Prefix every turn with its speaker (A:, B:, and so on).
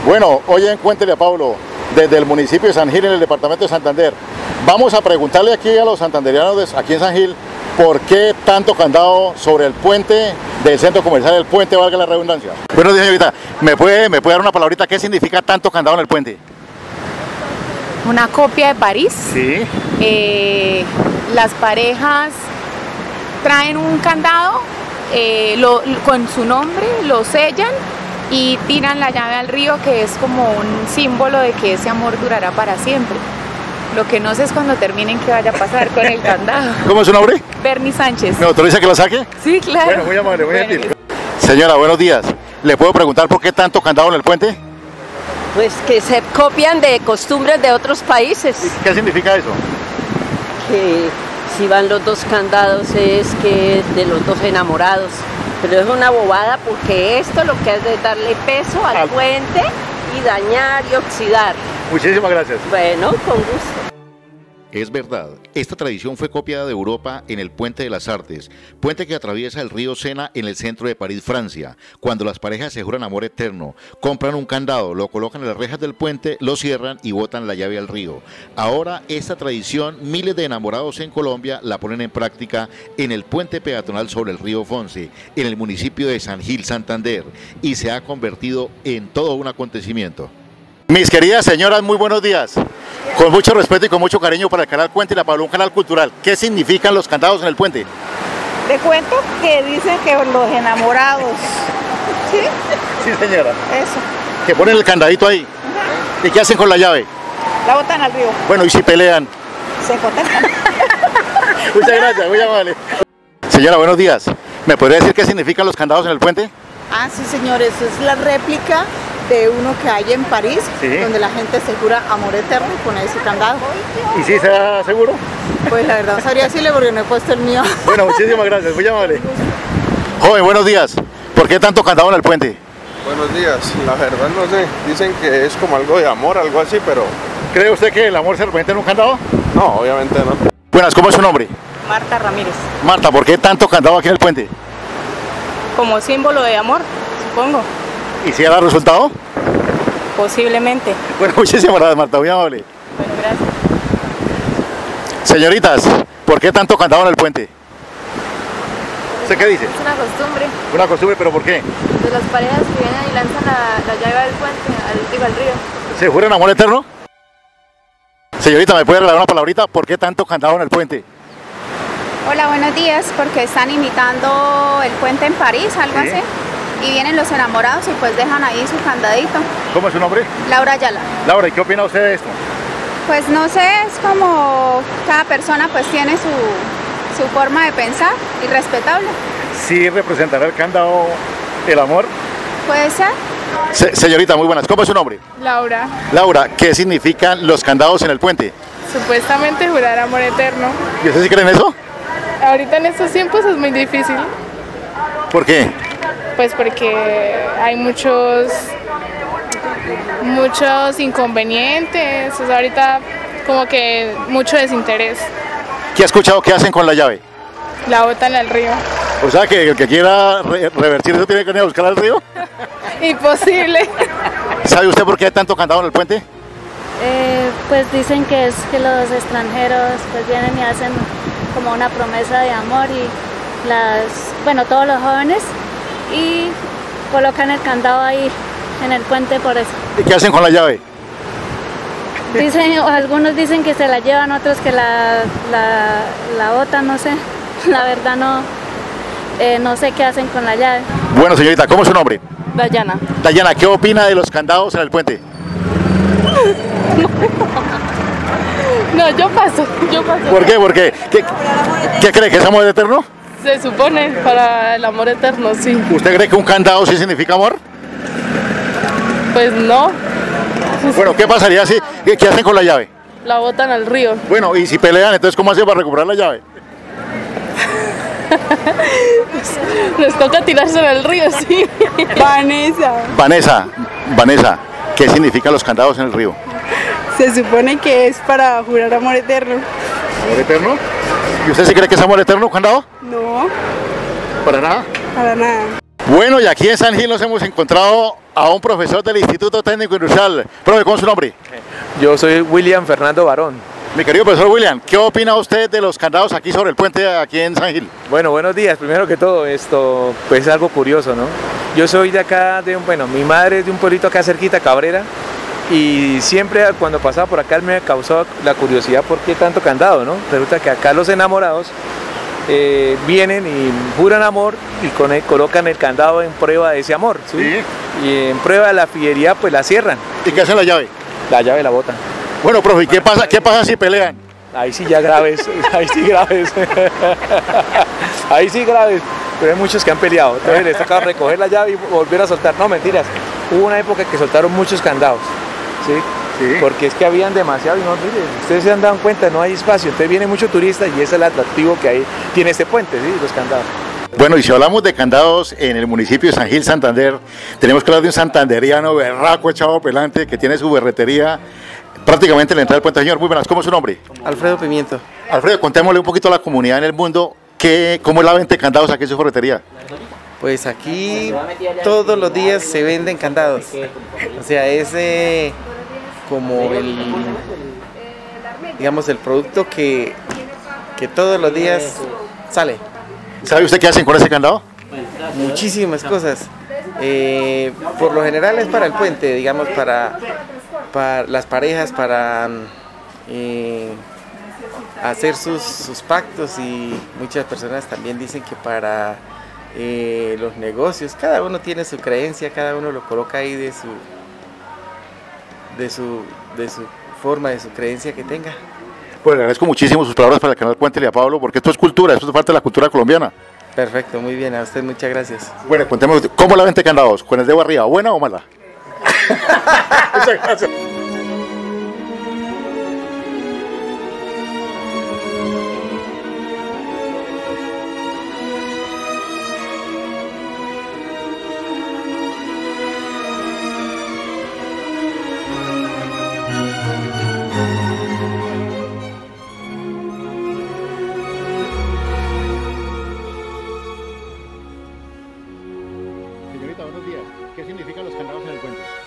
A: Bueno, hoy en Cuéntele a Pablo, desde el municipio de San Gil, en el departamento de Santander. Vamos a preguntarle aquí a los santanderianos aquí en San Gil, ¿por qué tanto candado sobre el puente del centro comercial del puente, valga la redundancia? Buenos días, señorita. ¿Me puede dar una palabrita? ¿Qué significa tanto candado en el puente?
B: Una copia de París.
A: Sí.
B: Las parejas traen un candado con su nombre, lo sellan y tiran la llave al río, que es como un símbolo de que ese amor durará para siempre. Lo que no sé es cuando terminen qué vaya a pasar con el candado.
A: ¿Cómo es su nombre?
B: Bernie Sánchez.
A: ¿Me autoriza que lo saque?
B: Sí, claro.
A: Bueno, muy amable, muy gentil. Señora, buenos días. ¿Le puedo preguntar por qué tanto candado en el puente?
C: Pues que se copian de costumbres de otros países.
A: ¿Qué significa eso?
C: Que si van los dos candados es que de los dos enamorados. Pero es una bobada, porque esto lo que hace es darle peso al puente y dañar y oxidar.
A: Muchísimas gracias.
C: Bueno, con gusto.
D: Es verdad, esta tradición fue copiada de Europa en el Puente de las Artes, puente que atraviesa el río Sena en el centro de París, Francia. Cuando las parejas se juran amor eterno, compran un candado, lo colocan en las rejas del puente, lo cierran y botan la llave al río. Ahora esta tradición, miles de enamorados en Colombia la ponen en práctica en el puente peatonal sobre el río Fonce, en el municipio de San Gil, Santander, y se ha convertido en todo un acontecimiento.
A: Mis queridas señoras, muy buenos días. Con mucho respeto y con mucho cariño para el canal Cuéntele a Pablo, un canal cultural. ¿Qué significan los candados en el puente?
E: Le cuento que dicen que los enamorados. ¿Sí?
A: Sí, señora.
E: Eso.
A: Que ponen el candadito ahí. ¿Y qué hacen con la llave?
E: La botan al río.
A: Bueno, ¿y si pelean?
E: Se contestan.
A: Muchas gracias, muy amable. Señora, buenos días. ¿Me podría decir qué significan los candados en el puente?
E: Ah, sí, señores, es la réplica de uno que hay en París,
A: sí, donde
E: la gente se jura amor eterno y pone ese candado.
A: ¿Y sí se da seguro?
E: Pues la verdad no sabría decirle porque no he puesto el mío.
A: Bueno, muchísimas gracias, muy amable. Joven, buenos días. ¿Por qué tanto candado en el puente?
F: Buenos días, la verdad no sé, dicen que es como algo de amor, algo así, pero...
A: ¿Cree usted que el amor se representa en un candado?
F: No, obviamente no.
A: Buenas, ¿cómo es su nombre?
B: Marta Ramírez.
A: Marta, ¿por qué tanto candado aquí en el puente?
B: Como símbolo de amor, supongo.
A: ¿Y si da resultado?
B: Posiblemente.
A: Bueno, muchísimas gracias, Marta, muy amable.
B: Bueno, gracias.
A: Señoritas, ¿por qué tanto candado en el puente? ¿Usted qué dice?
G: Es una costumbre.
A: Una costumbre, ¿pero por qué?
G: De las parejas que vienen y lanzan la llave del puente, al río.
A: ¿Se juran amor eterno? Señorita, ¿me puede regalar una palabrita? ¿Por qué tanto candado en el puente?
H: Hola, buenos días, porque están imitando el puente en París, algo así. Y vienen los enamorados y pues dejan ahí su candadito.
A: ¿Cómo es su nombre?
H: Laura Ayala.
A: Laura, ¿y qué opina usted de esto?
H: Pues no sé, es como cada persona pues tiene su forma de pensar y respetable.
A: ¿Sí representará el candado el amor?
H: Puede ser.
A: Señorita, muy buenas. ¿Cómo es su nombre?
I: Laura.
A: Laura, ¿qué significan los candados en el puente?
I: Supuestamente jurar amor eterno.
A: ¿Y usted sí cree en eso?
I: Ahorita en estos tiempos es muy difícil.
A: ¿Por qué?
I: Pues porque hay muchos inconvenientes, o sea, ahorita como que mucho desinterés.
A: ¿Qué ha escuchado que hacen con la llave?
I: La botan al río.
A: O sea que el que quiera revertir eso tiene que ir a buscar al río.
I: Imposible.
A: ¿Sabe usted por qué hay tanto candado en el puente?
J: Pues dicen que es que los extranjeros pues vienen y hacen como una promesa de amor y todos los jóvenes y colocan el candado ahí en el puente por eso.
A: ¿Y qué hacen con la llave?
J: Dicen, algunos dicen que se la llevan, otros que la botan, no sé. La verdad no sé qué hacen con la llave.
A: Bueno, señorita, ¿cómo es su nombre?
B: Dayana.
A: Dayana, ¿qué opina de los candados en el puente?
I: No, yo paso.
A: ¿Por qué? ¿Por qué? ¿Qué cree? ¿Que es amor eterno?
I: Se supone, para el amor eterno, sí.
A: ¿Usted cree que un candado sí significa amor?
I: Pues no.
A: Bueno, ¿qué pasaría si? ¿Qué hacen con la llave?
I: La botan al río.
A: Bueno, y si pelean, entonces ¿cómo hacen para recuperar la llave?
I: Les toca tirarse en el río, sí.
A: Vanessa, ¿qué significan los candados en el río?
E: Se supone que es para jurar amor eterno.
A: ¿Amor eterno? ¿Y usted sí cree que es amor eterno, candado?
E: No.
A: ¿Para nada?
E: Para nada.
A: Bueno, y aquí en San Gil nos hemos encontrado a un profesor del Instituto Técnico Industrial. Profe, ¿cómo es su nombre?
K: Yo soy William Fernando Barón.
A: Mi querido profesor William, ¿qué opina usted de los candados aquí sobre el puente aquí en San Gil?
K: Bueno, buenos días. Primero que todo, esto pues es algo curioso, ¿no? Yo soy de acá, mi madre es de un pueblito acá cerquita, Cabrera, y siempre cuando pasaba por acá me causaba la curiosidad por qué tanto candado, ¿no? Resulta que acá los enamorados vienen y juran amor y colocan el candado en prueba de ese amor, ¿sí? ¿Sí? Y en prueba de la fidelidad pues la cierran.
A: ¿Y qué hacen la llave?
K: La llave la botan.
A: Bueno, profe, ¿y qué pasa si pelean?
K: Ahí sí ya graves, ahí sí graves, ahí sí graves, pero hay muchos que han peleado, entonces les toca recoger la llave y volver a soltar. No, mentiras, hubo una época que soltaron muchos candados, ¿sí? Sí. Porque es que habían demasiado y no, mire, ustedes se han dado cuenta, no hay espacio, entonces viene mucho turista y ese es el atractivo que tiene este puente, ¿sí? Los candados.
A: Bueno, y si hablamos de candados en el municipio de San Gil, Santander, tenemos que hablar de un santanderiano berraco echado pelante que tiene su berretería prácticamente en la entrada del puente. Señor, muy buenas, ¿cómo es su nombre?
L: Alfredo Pimiento.
A: Alfredo, contémosle un poquito a la comunidad en el mundo, ¿cómo es la venta de candados aquí en su ferretería?
L: Pues aquí todos los días se venden candados, o sea, es como digamos, el producto que todos los días sale.
A: ¿Sabe usted qué hacen con ese candado?
L: Muchísimas cosas. Por lo general es para el puente, digamos, para las parejas, para hacer sus pactos, y muchas personas también dicen que para los negocios. Cada uno tiene su creencia, cada uno lo coloca ahí de su forma, de su creencia que tenga.
A: Pues le agradezco muchísimo sus palabras para el canal Cuéntele a Pablo, porque esto es cultura, esto es parte de la cultura colombiana.
L: Perfecto, muy bien, a usted muchas gracias.
A: Bueno, contemos, ¿cómo la venta de candados? ¿Con el dedo arriba, buena o mala? Muchas gracias. Señorita, buenos días. ¿Qué significan los candados en el puente?